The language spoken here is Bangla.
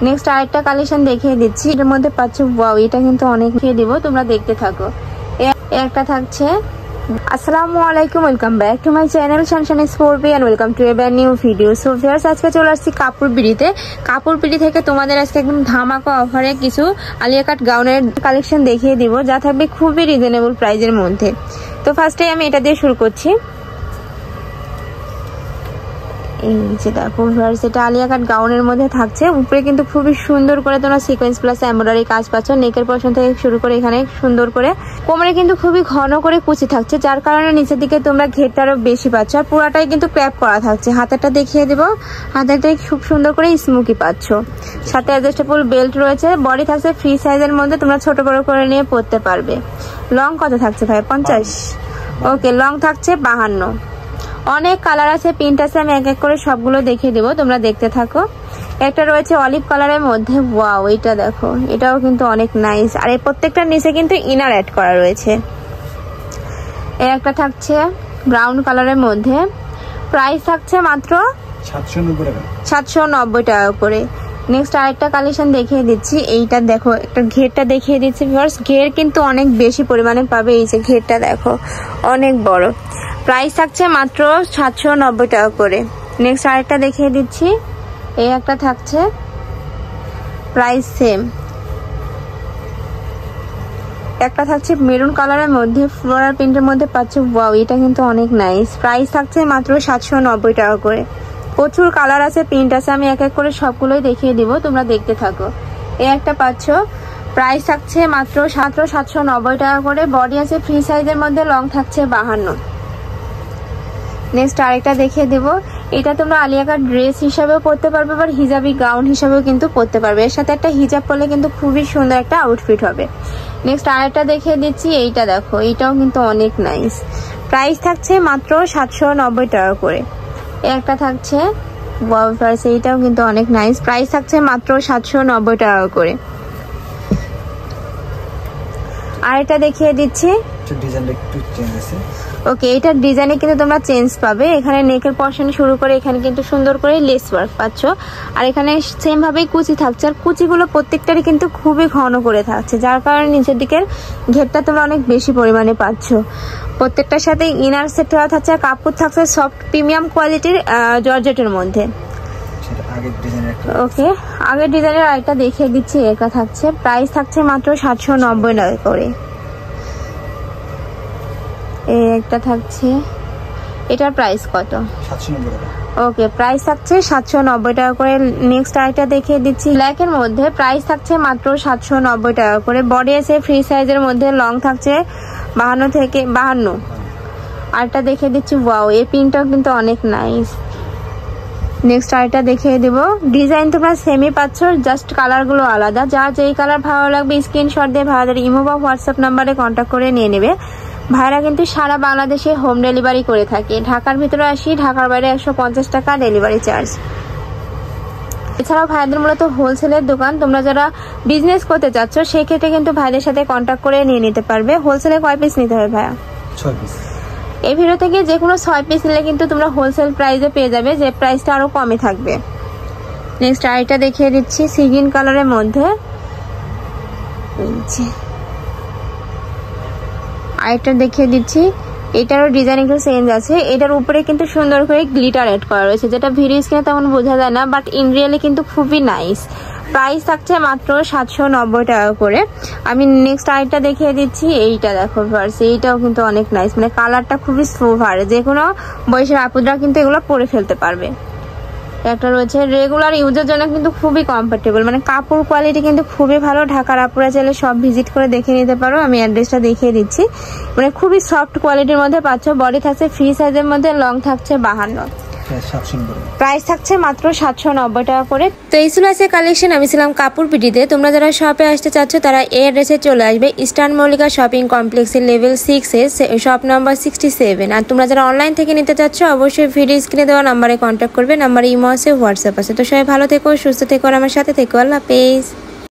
নেক্সট আরেকটা কালেকশন দেখিয়ে দিচ্ছি, এর মধ্যে পাচ্ছ ওয়াও, এটা কিন্তু অনেক খেয়ে দিব, তোমরা দেখতে থাকো। একটা থাকছে। আসসালামু আলাইকুম, welcome back to my channel sunshine স্পোর্টবি and welcome to a brand new video. So viewers, আজকে চলে আসছি কাপড় বিড়িতে। কাপড় বিড়ি থেকে তোমাদের আজকে একদম ধামাকা অফারে কিছু আলিয়া কাট গাউনের কালেকশন দেখিয়ে দিব, যা থাকবে খুবই রিজনেবল প্রাইজের মধ্যে। তো ফার্স্টে আমি এটা দিয়ে শুরু করছি। এই যে দেখো ভিউয়ার্স, এটা আলিয়া কাট গাউনের মধ্যে থাকছে। উপরে কিন্তু খুবই সুন্দর করে তোমরা সিকোয়েন্স প্লাস এমব্রয়ডারি কাজ পাচ্ছ। নেকের পোরশন থেকে শুরু করে এখানে সুন্দর করে কোমরে কিন্তু খুবই ঘন করে কুচি থাকছে, যার কারণে নিচের দিকে তোমরা ঘেরটা আরো বেশি পাচ্ছ। আর পুরাটাই কিন্তু ক্র্যাপ করা থাকছে। হাতেরটা দেখিয়ে দেবো, হাতেরটাই খুব সুন্দর করে স্মুকি পাচ্ছ। সাথে অ্যাডজাস্টেবল বেল্ট রয়েছে। বডি থাকছে ফ্রি সাইজের মধ্যে, তোমরা ছোট বড় করে নিয়ে পরতে পারবে। লং কত থাকছে ভাই? 50। ওকে, লং থাকছে 52। অনেক কালার আছে, প্রিন্ট আছে, আমি এক এক করে সবগুলো দেখিয়ে দেবো, তোমরা দেখতে থাকো। একটা রয়েছে অলিভ কালারের মধ্যে, ওয়াও, এটা দেখো, এটাও কিন্তু অনেক নাইস। আর এই প্রত্যেকটার নিচে কিন্তু ইনার অ্যাড করা রয়েছে। একটা থাকছে ব্রাউন কালারের মধ্যে, প্রাইস থাকছে মাত্র 790 টাকা করে। নেক্সট আরেকটা কালেকশন দেখিয়ে দিচ্ছি। এইটা দেখো, একটা ঘেরটা দেখিয়ে দিচ্ছি ভিউয়ার্স। ঘের কিন্তু অনেক বেশি পরিমাণে পাবে। এই যে ঘেরটা দেখো, অনেক বড়। প্রাইস থাকছে মাত্র 790 টাকা করে। নেক্সট আরেকটা দেখিয়ে দিচ্ছি। এই একটা থাকছে, প্রাইস সেম। একটা থাকছে মেরুন কালারের মধ্যে, ফ্লোরাল প্রিন্টের মধ্যে পাচ্ছ, ওয়াও, এটা কিন্তু অনেক নাইস। প্রাইস থাকছে মাত্র 790 টাকা করে। প্রচুর কালার আছে, প্রিন্ট আছে, আমি এক এক করে সবগুলোই দেখিয়ে দিব, তোমরা দেখতে থাকো। এই একটা পাচ্ছ, প্রাইস থাকছে মাত্র 790 টাকা করে। বডি আছে ফ্রি সাইজের মধ্যে, লং থাকছে 52। নেক্সট আরেকটা দেখিয়ে দেব। এটা তোমরা আলিয়া কাট ড্রেস হিসাবেও পরতে পারবে, আবার হিজাবি গাউন হিসাবেও কিন্তু পরতে পারবে। এর সাথে একটা হিজাব পরলে কিন্তু খুবই সুন্দর একটা আউটফিট হবে। নেক্সট আরেকটা দেখিয়ে দিচ্ছি। এইটা দেখো, এইটাও কিন্তু অনেক নাইস। প্রাইস থাকছে মাত্র 790 টাকা করে। একটা থাকছে ওয়াও ভিউয়ার্স, এইটাও কিন্তু অনেক নাইস। প্রাইস থাকছে মাত্র 790 টাকা করে। আরেকটা দেখিয়ে দিচ্ছি। ওকে, এটার ডিজাইনে কিন্তু তোমরা চেঞ্জ পাবে। এখানে নেকের পোরশন শুরু করে এখানে কিন্তু সুন্দর করে লেস ওয়ার্ক পাচ্ছ। আর এখানে সেম ভাবেই কুচি থাকছে। আর কুচিগুলো প্রত্যেকটারই কিন্তু খুবই ঘন করে থাকছে, যার কারণে নিচের দিকের ঘেরটা তোমরা অনেক বেশি পরিমাণে পাচ্ছ। প্রত্যেকটার সাথে ইনার সেট করা থাকছে। আর কাপড় থাকছে সফট প্রিমিয়াম কোয়ালিটির জর্জেটের মধ্যে। ওকে, আগের ডিজাইনের আরেকটা দেখিয়ে দিচ্ছি। এটা থাকছে, প্রাইস থাকছে মাত্র 790 টাকা করে। এই একটা থাকছে, এটার প্রাইস কত? 790 টাকা। ওকে, প্রাইস থাকছে 790 টাকা করে। নেক্সট আরেকটা দেখিয়ে দিচ্ছি ব্ল্যাকের মধ্যে, প্রাইস থাকছে মাত্র 790 টাকা করে। বডি আছে ফ্রি সাইজের মধ্যে, লং থাকছে 52 থেকে 52। আরেকটা দেখিয়ে দিচ্ছি, ওয়াও, এই প্রিন্টটাও কিন্তু অনেক নাইস। নেক্সট আরেকটা দেখিয়ে দেব। ডিজাইন তোমরা সেমই পাচ্ছ, জাস্ট কালারগুলো আলাদা। যার যেই কালার ভালো লাগবে স্ক্রিনশট দিয়ে ভাইয়াদের ইমো বা হোয়াটসঅ্যাপ নাম্বারে কন্ট্যাক্ট করে নিয়ে নেবে। ভাইরা কিন্তু সারা বাংলাদেশে হোম ডেলিভারি করে থাকে। ঢাকার ভিতরে 80, ঢাকার বাইরে 150 টাকা ডেলিভারি চার্জ। এছাড়াও ভাইদের মূলত হোলসেলের দোকান। তোমরা যারা বিজনেস করতে চাচ্ছ সেক্ষেত্রে কিন্তু ভাইদের সাথে কন্ট্যাক্ট করে নিয়ে নিতে পারবে। হোলসেলে কয় পিস নিতে হবে ভাইয়া? 6 পিস। এই ভিডিও থেকে যে কোনো 6 পিস নিলে কিন্তু তোমরা হোলসেল প্রাইসে পেয়ে যাবে, যে প্রাইসটা আরো কমে থাকবে। নেক্সট আরেকটা দেখিয়ে দিচ্ছি সিগিন কালারের মধ্যে। আরেকটা দেখিয়ে দিচ্ছি, এটারও ডিজাইন একটু চেঞ্জ আছে। এটার উপরে কিন্তু সুন্দর করে গ্লিটার অ্যাড করা রয়েছে, যেটা ভিডিও স্ক্রিনে তেমন বোঝা যায় না, বাট ইন রিয়েলি কিন্তু খুবই নাইস। প্রাইস থাকছে মাত্র 790 টাকা করে। আমি নেক্সট আরেকটা দেখিয়ে দিচ্ছি। এইটা দেখো ভিউয়ার্স, এইটাও কিন্তু অনেক নাইস। মানে কালারটা খুবই সোভার, যে কোনো বয়সের আপুরা কিন্তু এগুলো পরে ফেলতে পারবে। একটা রয়েছে রেগুলার ইউজের জন্য কিন্তু খুবই কমফোর্টেবল, মানে কাপড় কোয়ালিটি কিন্তু খুবই ভালো। ঢাকার আপুরা চাইলে সব ভিজিট করে দেখে নিতে পারো। আমি অ্যাড্রেসটা দেখিয়ে দিচ্ছি। মানে খুবই সফট কোয়ালিটির মধ্যে পাচ্ছ। বডি থাকছে ফ্রি সাইজের মধ্যে, লং থাকছে 52। প্রাইস থাকছে মাত্র 790 টাকা করে। তো এই ছিল আছে কালেকশন। আমি ছিলাম কাপড় পিটিতে। তোমরা যারা শপে আসতে চাচ্ছ তারা এই অ্যাড্রেসে চলে আসবে, ইস্টার্ন মল্লিকা শপিং কমপ্লেক্সের লেভেল 6 এ শপ নাম্বার 67। আর তোমরা যারা অনলাইন থেকে নিতে চাচ্ছ অবশ্যই ভিডিও স্ক্রিনে দেওয়া নাম্বারে কন্ট্যাক্ট করবে। নাম্বারে ইমো আছে, হোয়াটসঅ্যাপ আছে। তো সবাই ভালো থেকো, সুস্থ থেকো, আর আমার সাথে থেকো। আল্লাহ হাফেজ।